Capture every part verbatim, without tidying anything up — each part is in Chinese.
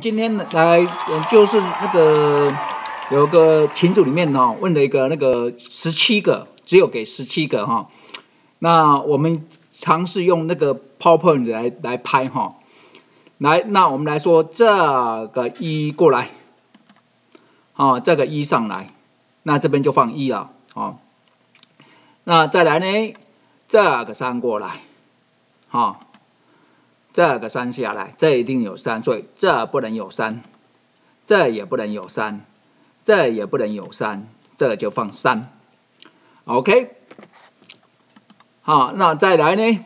今天来就是那个有个群组里面哈、哦、问了一个那个十七个，只有给十七个哈、哦。那我们尝试用那个 PowerPoint 来来拍哈、哦。来，那我们来说这个一过来，哦，这个一上来，那这边就放一了哦。那再来呢，这个三过来，好、哦。这个三下来，这一定有三，所以这不能有三，这也不能有三，这也不能有三，这就放三。OK， 好，那再来呢？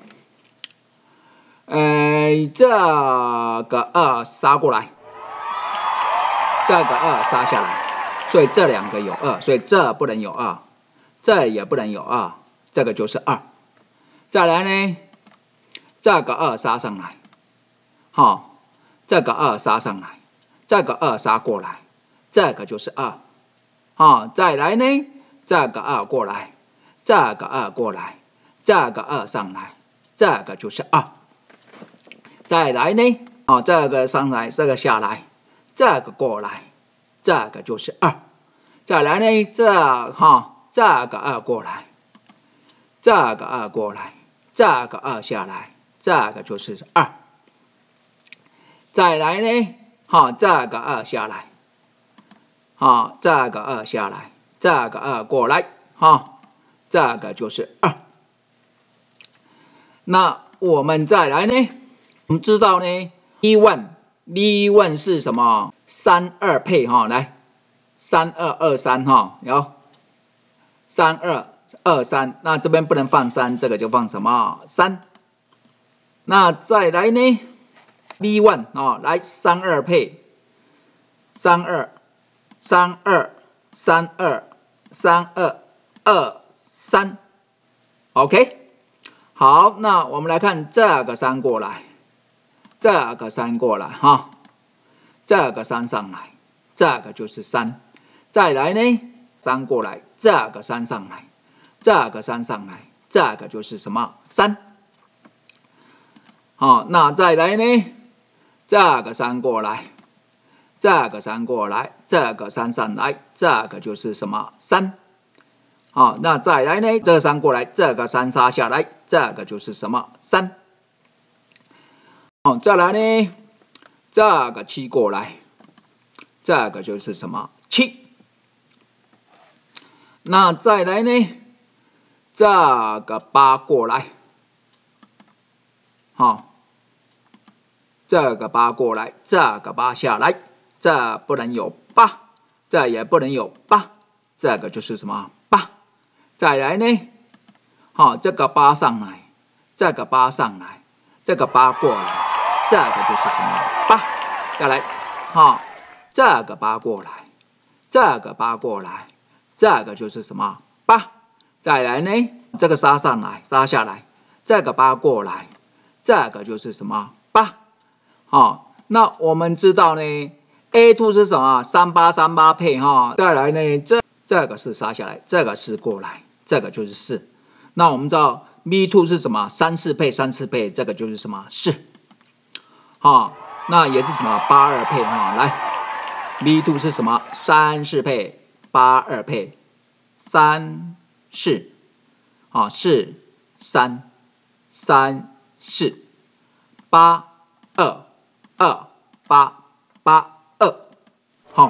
呃，这个二杀过来，这个二杀下来，所以这两个有二，所以这不能有二，这也不能有二，这个就是二。再来呢？这个二杀上来。好、哦，这个二杀上来，这个二杀过来，这个就是二。好、哦，再来呢，这个二过来，这个二过来，这个二上来，这个就是二。再来呢，哦，这个上来，这个下来，这个过来，这个就是二。再来呢，这哈、哦，这个二过来，这个二过来，这个二下来，这个就是二。再来呢，好，这个二下来，好，这个二下来，这个二过来，好，这个就是二。那我们再来呢，我们知道呢 ，B 一 B 一 是什么？三二配哈，来，三二二三哈，有三二二三，那这边不能放三，这个就放什么？三。那再来呢？B 一 哦，来三二配，三二，三二，三二，三二，二三 ，OK， 好，那我们来看这个三过来，这个三过来哈，这个三上来，这个就是三，再来呢，三过来，这个三上来，这个三上来，这个就是什么？三，好，那再来呢？这个三过来，这个三过来，这个三上来，这个就是什么？三。好，那再来呢？这个三过来，这个三杀下来，这个就是什么？三。好，再来呢？这个七过来，这个就是什么？七。那再来呢？这个八过来，好。这个八过来，这个八下来，这不能有八，这也不能有八，这个就是什么？八。再来呢，好，这个八上来，这个八上来，这个八过来，这个就是什么？八。再来，好，这个八过来，这个八过来，这个就是什么？八。再来呢，这个杀上来，杀下来，这个八过来，这个就是什么？八。好，那我们知道呢 ，A 二 是什么？三八三八配哈。再来呢，这这个是杀下来，这个是过来，这个就是四。那我们知道 B 二 是什么？三四配三四配，这个就是什么？四。好，那也是什么？八二配哈。来 ，B 二 是什么？三四配，八二配，三四，好，四三三四八二。二八八二，好，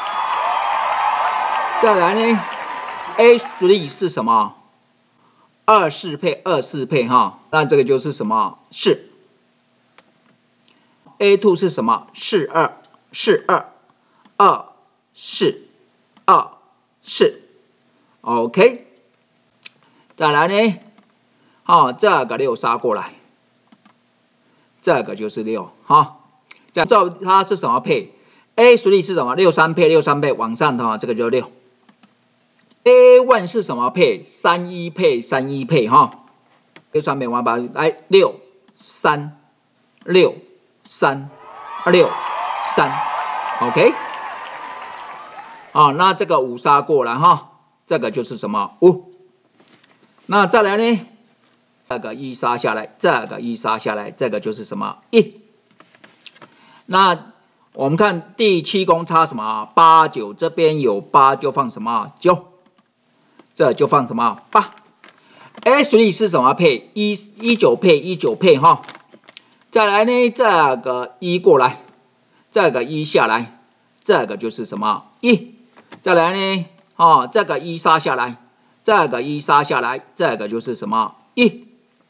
再来呢 ，A 三 是什么？二四配二四配哈，那这个就是什么？四。A 二 是什么？四二四二二四二四 ，OK。再来呢，好，这个六杀过来，这个就是六，哈。讲到它是什么配 ？A 属力是什么？六三配，六三配往上的话，这个就六。A 一 是什么配？三一配，三一配哈。六三配往把来六三六三六三 ，OK。啊，那这个五杀过来哈，这个就是什么五？那再来呢？这个一杀下来，这个一杀下来，这个就是什么一？那我们看第七宫差什么？八九，这边有八就放什么？九，这就放什么？八。哎，所以是什么配？一一九配一九配哈。再来呢，这个一过来，这个一下来，这个就是什么？一。再来呢，哦，这个一杀下来，这个一杀下来，这个就是什么？一。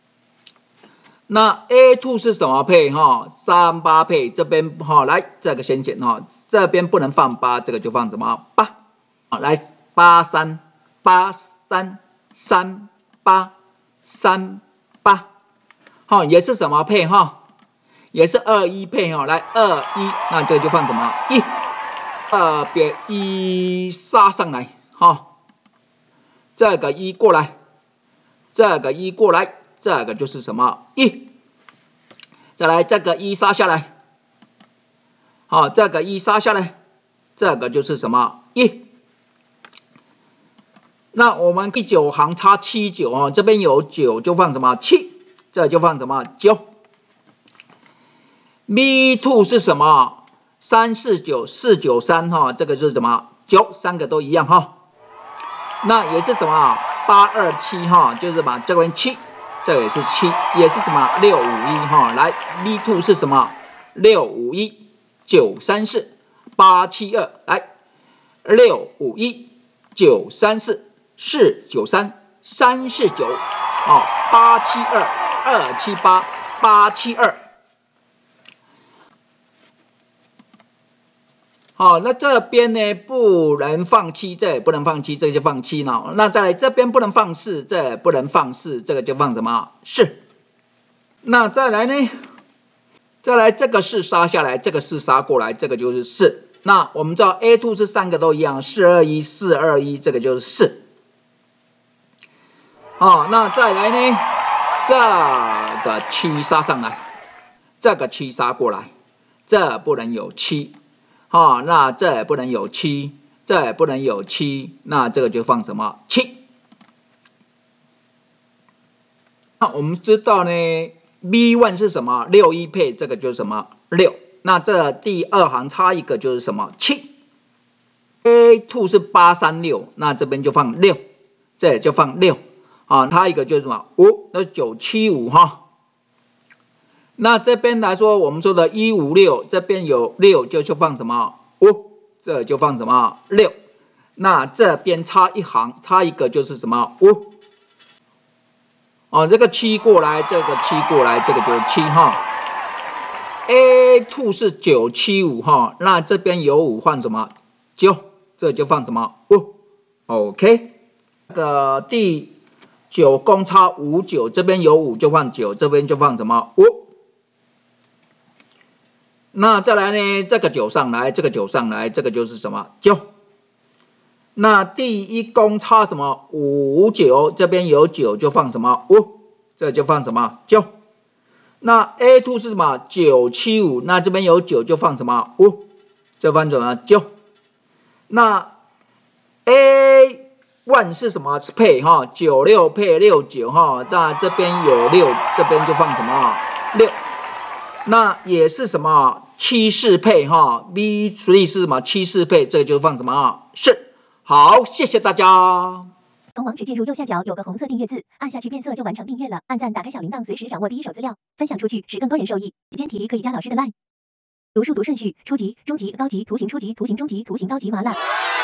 那 A 二 是什么配哈？三八配，这边哈来这个先减哈，这边不能放八，这个就放什么八？来八三八三三八三八，哈也是什么配哈？也是二一配哈，来二一，那这个就放什么一？二别一杀上来哈，这个一过来，这个一过来。这个就是什么一，再来这个一杀下来，好，这个一杀下来，这个就是什么一。那我们第九行差七九哦，这边有九就放什么七，这就放什么九。B 二 是什么？三四九四九三哈，这个是什么九，三个都一样哈。那也是什么八二七哈，就是把这边七。这也是七，也是什么六五一哈？来 ，B 二 是什么？六五一九三四八七二，来六五一九三四四九三三四九，哦，八七二二七八八七二。好，那这边呢不能放七，这也不能放七，这个就放七呢。那再来这边不能放四，这也不能放四，这个就放什么四？那再来呢？再来这个四杀下来，这个四杀过来，这个就是四。那我们知道 A 二 是三个都一样，四二一四二一，这个就是四。好，那再来呢？这个七杀上来，这个七杀过来，这不能有七。好、哦，那这也不能有七，这也不能有七，那这个就放什么七？那我们知道呢 ，B 一 是什么？六一配，这个就是什么六？那这第二行差一个就是什么七 ？A 二 是八三六，那这边就放六，这也就放六啊，差一个就是什么五？那九七五哈。那这边来说，我们说的一五六，这边有六，就就放什么五，这就放什么六。那这边差一行，差一个就是什么五。哦，这个七过来，这个七过来，这个就是七哈。A 二 是九七五哈，那这边有五放什么九，这就放什么五。OK， 这个第九宫差五九，这边有五就放九，这边就放什么五。那再来呢？这个九上来，这个九上来，这个就是什么九？那第一宫差什么五九？这边有九就放什么五？这就放什么九？那 A 二 是什么九七五？那这边有九就放什么五？这放什么九？那 A 一 是什么配哈？九六配六九哈？那这边有六，这边就放什么六？那也是什么七四配哈 ？B 所以是什么七四配？这个就放什么是？好，谢谢大家。 从网址进入右下角有个红色订阅字，按下去变色就完成订阅了。按赞，打开小铃铛，随时掌握第一手资料，分享出去，使更多人受益。期间体力可以加老师的 line。读数读顺序：初级、中级、高级，图形初级、图形中级、图形高级，麻辣。